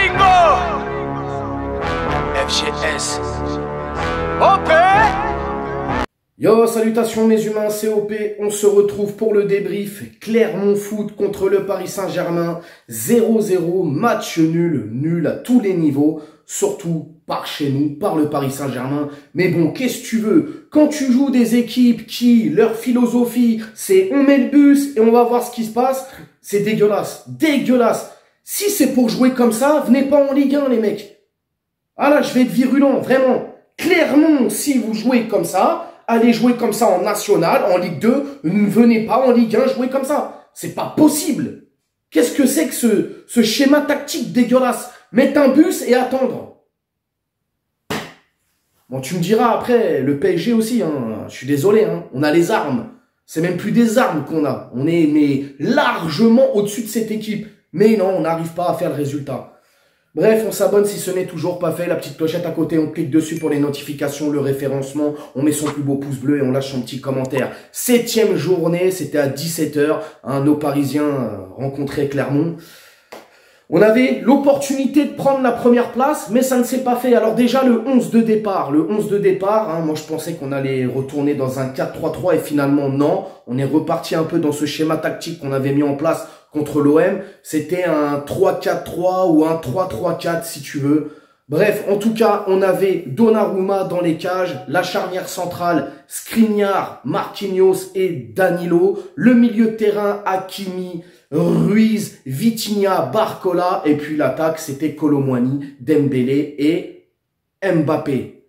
Gringo FGS OP. Yo, salutations mes humains, c'est OP, on se retrouve pour le débrief. Clermont Foot contre le Paris Saint-Germain, 0-0, match nul à tous les niveaux, surtout par chez nous, par le Paris Saint-Germain. Mais bon, qu'est-ce que tu veux? Quand tu joues des équipes qui, leur philosophie, c'est on met le bus et on va voir ce qui se passe, c'est dégueulasse, dégueulasse. Si c'est pour jouer comme ça, venez pas en Ligue 1 les mecs. Ah là, je vais être virulent, vraiment. Clermont, si vous jouez comme ça, allez jouer comme ça en National, en Ligue 2, ne venez pas en Ligue 1 jouer comme ça. C'est pas possible. Qu'est-ce que c'est que ce schéma tactique dégueulasse? Mettre un bus et attendre. Bon, tu me diras après, le PSG aussi, hein, je suis désolé, hein, on a les armes. C'est même plus des armes qu'on a. On est mais largement au-dessus de cette équipe. Mais non, on n'arrive pas à faire le résultat. Bref, on s'abonne si ce n'est toujours pas fait. La petite clochette à côté, on clique dessus pour les notifications, le référencement. On met son plus beau pouce bleu et on lâche son petit commentaire. 7e journée, c'était à 17 h. Nos Parisiens rencontraient Clermont. On avait l'opportunité de prendre la première place, mais ça ne s'est pas fait. Alors déjà, le 11 de départ. Moi je pensais qu'on allait retourner dans un 4-3-3 et finalement non. On est reparti un peu dans ce schéma tactique qu'on avait mis en place contre l'OM. C'était un 3-4-3 ou un 3-3-4 si tu veux. Bref, en tout cas, on avait Donnarumma dans les cages, la charnière centrale, Skriniar, Marquinhos et Danilo, le milieu de terrain, Hakimi, Ruiz, Vitinha, Barcola, et puis l'attaque, c'était Kolo Muani, Dembélé et Mbappé.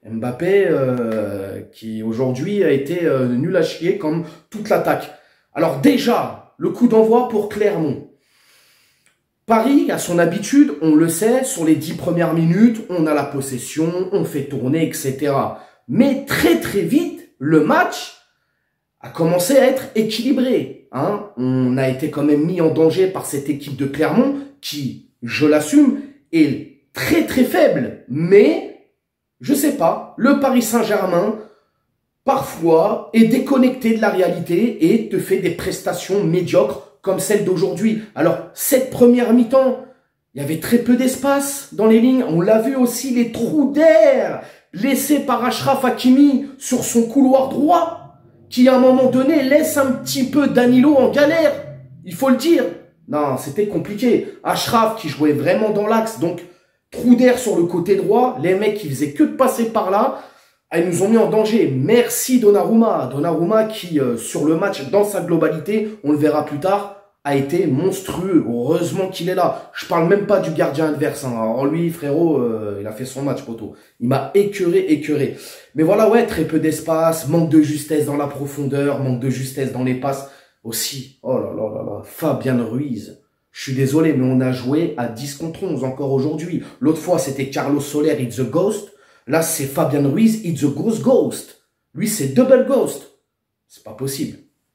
Qui aujourd'hui a été nul à chier comme toute l'attaque. Alors déjà, le coup d'envoi pour Clermont. Paris, à son habitude, on le sait, sur les 10 premières minutes, on a la possession, on fait tourner, etc. Mais très très vite, le match a commencé à être équilibré. On a été quand même mis en danger par cette équipe de Clermont qui, je l'assume, est très très faible. Mais, je sais pas, le Paris Saint-Germain, parfois, est déconnecté de la réalité et te fait des prestations médiocres comme celle d'aujourd'hui. Alors, cette première mi-temps, il y avait très peu d'espace dans les lignes. On l'a vu aussi, les trous d'air laissés par Achraf Hakimi sur son couloir droit, qui à un moment donné laisse un petit peu Danilo en galère. Il faut le dire. Non, c'était compliqué. Achraf qui jouait vraiment dans l'axe, donc trou d'air sur le côté droit. Les mecs qui faisaient que de passer par là, ils nous ont mis en danger. Merci Donnarumma. Donnarumma qui, sur le match dans sa globalité, on le verra plus tard, a été monstrueux. Heureusement qu'il est là. Je parle même pas du gardien adverse. Alors lui, frérot, il a fait son match, poteau. Il m'a écœuré. Mais voilà, ouais, très peu d'espace, manque de justesse dans la profondeur, manque de justesse dans les passes aussi. Oh là là, Fabian Ruiz. Je suis désolé, mais on a joué à 10 contre 11 encore aujourd'hui. L'autre fois, c'était Carlos Soler, it's a ghost. Là, c'est Fabian Ruiz, it's a ghost. Lui, c'est double ghost. C'est pas possible.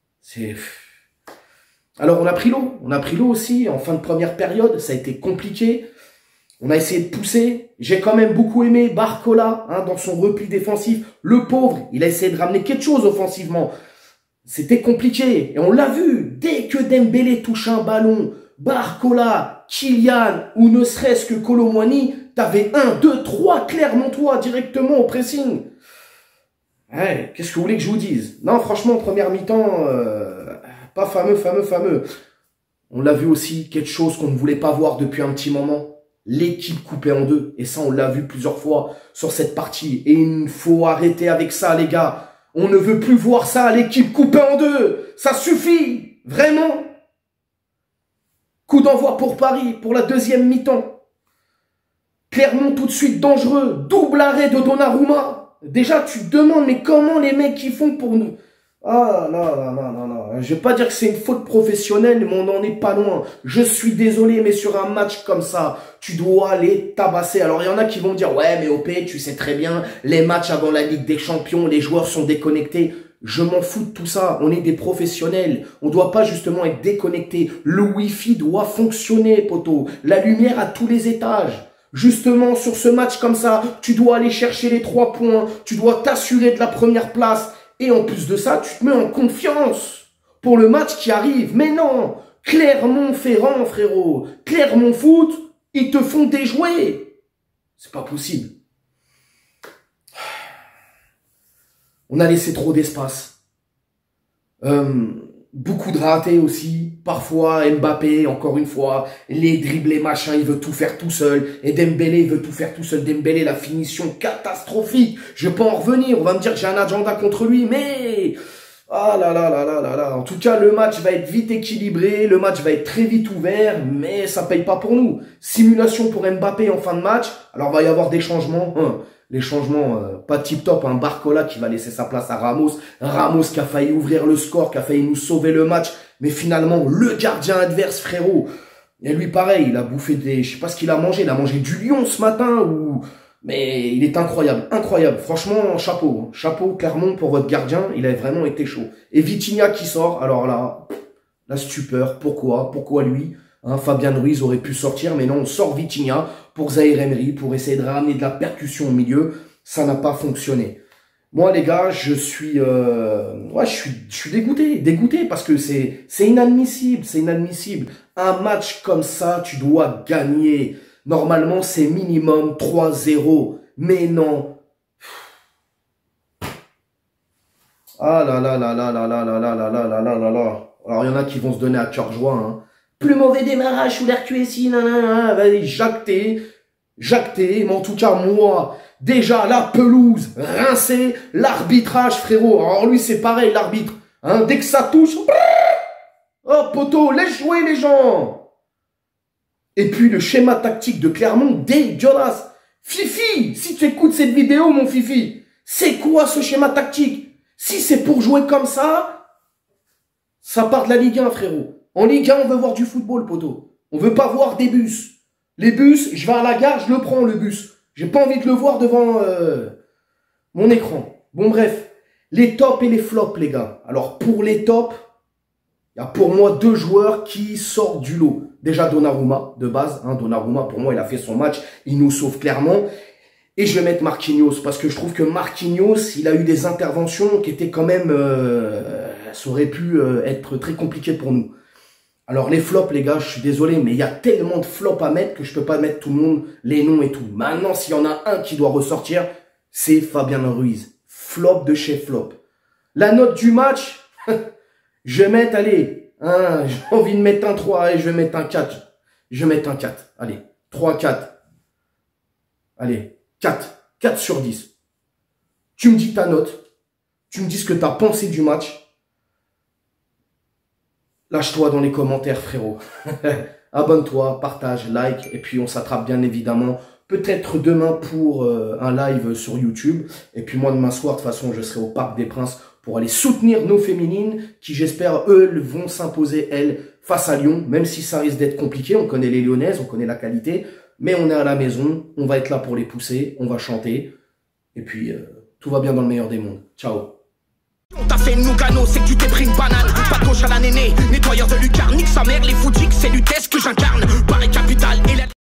Alors, on a pris l'eau. On a pris l'eau aussi en fin de première période. Ça a été compliqué. On a essayé de pousser. J'ai quand même beaucoup aimé Barcola dans son repli défensif. Le pauvre, il a essayé de ramener quelque chose offensivement. C'était compliqué. Et on l'a vu. Dès que Dembélé touche un ballon, Barcola, Kylian ou ne serait-ce que Kolo Muani, t'avais 1, 2, 3 Clermontois directement au pressing. Ouais, qu'est-ce que vous voulez que je vous dise? Non, franchement, première mi-temps, pas fameux. On l'a vu aussi, quelque chose qu'on ne voulait pas voir depuis un petit moment. L'équipe coupée en deux. Et ça, on l'a vu plusieurs fois sur cette partie. Et il faut arrêter avec ça, les gars. On ne veut plus voir ça, l'équipe coupée en deux. Ça suffit. Vraiment. Coup d'envoi pour Paris, pour la deuxième mi-temps. Clermont tout de suite dangereux. Double arrêt de Donnarumma. Déjà, tu te demandes, mais comment les mecs qui font pour nous? Ah non. Je vais pas dire que c'est une faute professionnelle, mais on n'en est pas loin. Je suis désolé, mais sur un match comme ça, tu dois les tabasser. Alors, il y en a qui vont me dire, ouais, mais OP, tu sais très bien, les matchs avant la Ligue des Champions, les joueurs sont déconnectés. Je m'en fous de tout ça. On est des professionnels. On doit pas justement être déconnecté. Le Wi-Fi doit fonctionner, poteau. La lumière à tous les étages. Justement, sur ce match comme ça, tu dois aller chercher les 3 points. Tu dois t'assurer de la première place. Et en plus de ça, tu te mets en confiance pour le match qui arrive. Mais non, Clermont-Ferrand, frérot. Clermont Foot, Ils te font déjouer. C'est pas possible. On a laissé trop d'espace. Beaucoup de ratés aussi. Parfois, Mbappé, encore une fois, les dribblés, machin, il veut tout faire tout seul. Et Dembélé, il veut tout faire tout seul. Dembélé, la finition catastrophique. Je peux en revenir. On va me dire que j'ai un agenda contre lui, mais... Ah là là là là là là. En tout cas, le match va être vite équilibré. Le match va être très vite ouvert, mais ça paye pas pour nous. Simulation pour Mbappé en fin de match. Alors, va y avoir des changements. Les changements, pas tip top, un Barcola qui va laisser sa place à Ramos. Ramos qui a failli ouvrir le score, qui a failli nous sauver le match. Mais finalement, le gardien adverse, frérot. Et lui, pareil, il a bouffé des... Je sais pas ce qu'il a mangé. Il a mangé du lion ce matin ou... Mais il est incroyable, incroyable. Franchement, chapeau. Chapeau, Clermont, pour votre gardien. Il a vraiment été chaud. Et Vitinha qui sort. Alors là, la stupeur. Pourquoi? Pourquoi lui? Fabien Ruiz aurait pu sortir, mais non, on sort Vitinha pour Zahir Emery, pour essayer de ramener de la percussion au milieu. Ça n'a pas fonctionné. Moi, les gars, je suis dégoûté, parce que c'est inadmissible, c'est inadmissible. Un match comme ça, tu dois gagner. Normalement, c'est minimum 3-0. Mais non. Ah là là là là là là là là là là là là là. Alors, il y en a qui vont se donner à cœur joie, hein. Plus mauvais démarrage sous l'RQSI, nanana, vas-y, jacté, mais en tout cas, moi, déjà, la pelouse, rincée, l'arbitrage, frérot, alors lui, c'est pareil, l'arbitre, dès que ça touche, oh, poteau, laisse jouer les gens. Et puis, le schéma tactique de Clermont, dégueulasse. Fifi, si tu écoutes cette vidéo, mon Fifi, c'est quoi ce schéma tactique? Si c'est pour jouer comme ça part de la Ligue 1, frérot. En Ligue 1, on veut voir du football, poteau. On veut pas voir des bus. Les bus, je vais à la gare, je le prends, le bus. J'ai pas envie de le voir devant mon écran. Bon, bref. Les tops et les flops, les gars. Alors, pour les tops, il y a pour moi 2 joueurs qui sortent du lot. Déjà, Donnarumma, de base. Donnarumma, pour moi, il a fait son match. Il nous sauve clairement. Et je vais mettre Marquinhos, parce que je trouve que Marquinhos, il a eu des interventions qui étaient quand même... ça aurait pu être très compliqué pour nous. Alors les flops, les gars, je suis désolé, mais il y a tellement de flops à mettre que je peux pas mettre tout le monde, les noms et tout. Maintenant, s'il y en a un qui doit ressortir, c'est Fabien Ruiz. Flop de chez flop. La note du match, je vais mettre, allez, j'ai envie de mettre un 3, et je vais mettre un 4. Je vais mettre un 4. Allez, 3, 4. Allez, 4. 4 sur 10. Tu me dis ta note. Tu me dis ce que tu as pensé du match. Lâche-toi dans les commentaires, frérot. Abonne-toi, partage, like, et puis on s'attrape bien évidemment. Peut-être demain pour un live sur YouTube. Et puis moi, demain soir, de toute façon, je serai au Parc des Princes pour aller soutenir nos féminines qui, j'espère, eux, vont s'imposer, elles, face à Lyon. Même si ça risque d'être compliqué, on connaît les Lyonnaises, on connaît la qualité. Mais on est à la maison, on va être là pour les pousser, on va chanter. Et puis, tout va bien dans le meilleur des mondes. Ciao. On t'a fait Nougano, c'est que tu t'es pris une banane. Pas de gauche à la néné, nettoyeur de lucarne, nique sa mère, les foutiques, c'est Lutèce que j'incarne. Paris capitale et la...